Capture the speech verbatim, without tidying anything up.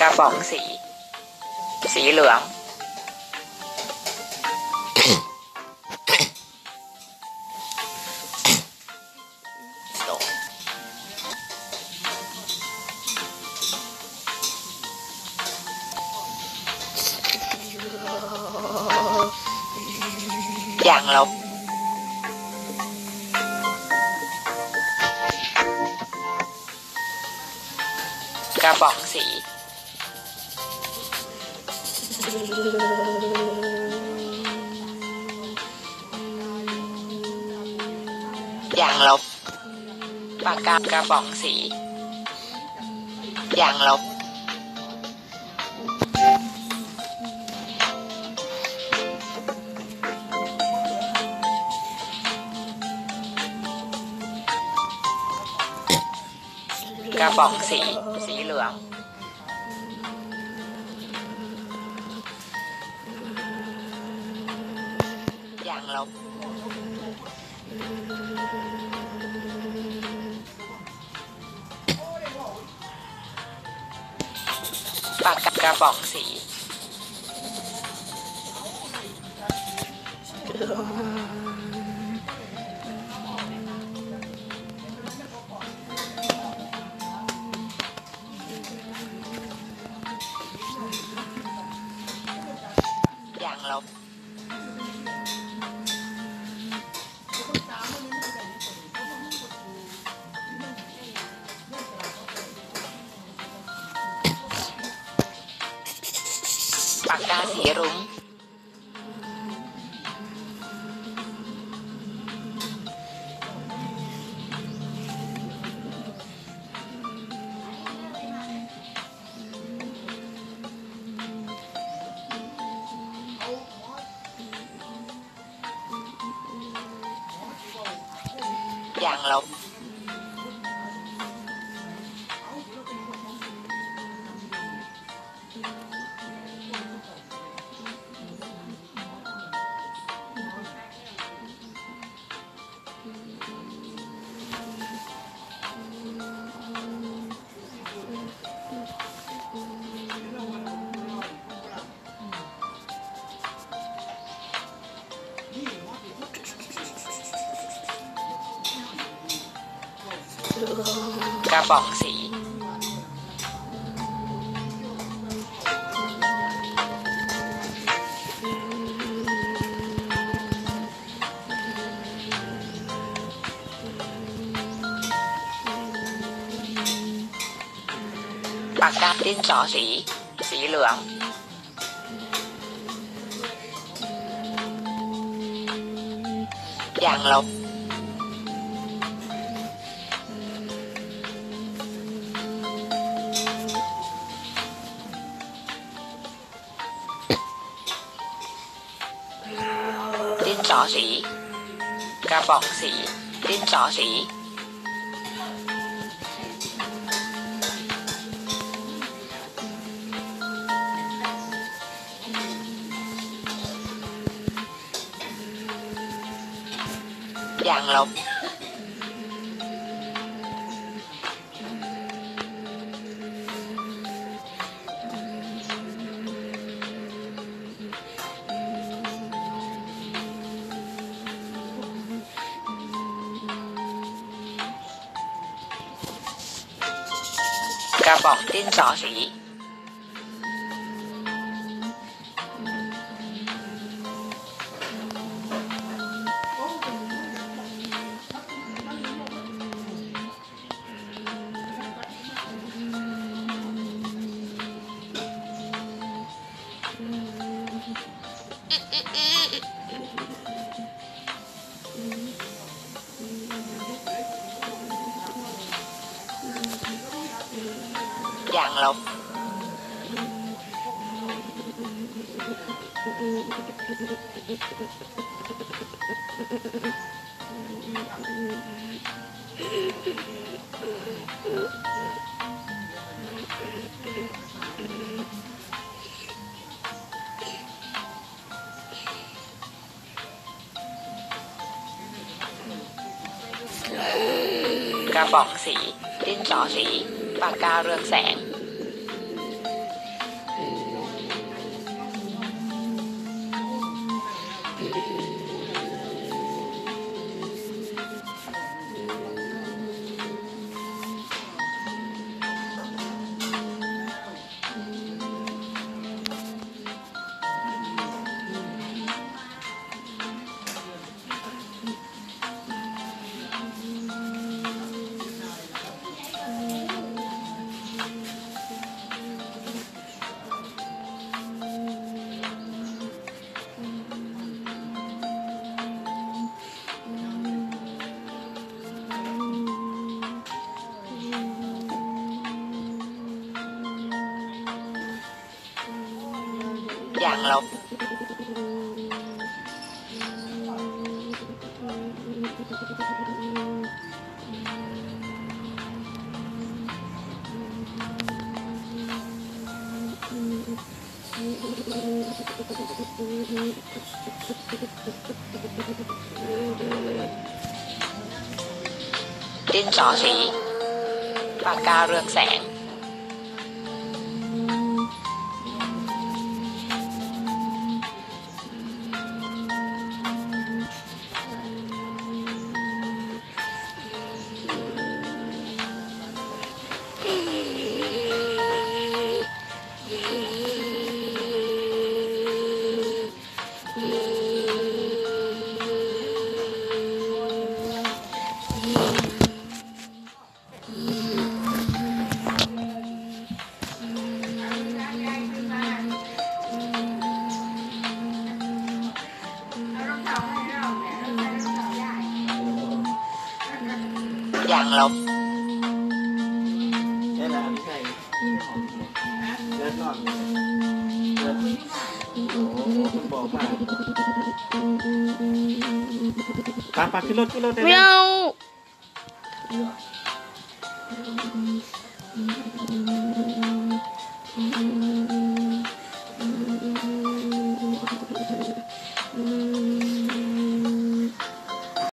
กระป๋องสีสีเหลืองอย่างลบกระป๋องสีอย่างลบปากกากระป๋องสีอย่างลบกระป๋องสีสีเหลืองอย่างลบปากกระป๋องสีอย่างลบปากกาสีรุ้งอย่างลบกระป๋องสีปากกาดินสอสีสีเหลืองอย่างลบดินสอสีกระป๋องสีดินสอสีอย่างลบกระป๋องดินสอสีอย่างลบกระป๋องสีดินสอสีปากกาเรืองแสงอย่างลบดินสอสีปากกาเรืองแสงอย่างลบนี่แหละไม่ใช่เลือดนอนเลือดโอ้คุณบอกมาปาปาขึ้นรถขึ้นรถได้ไหมไม่เอา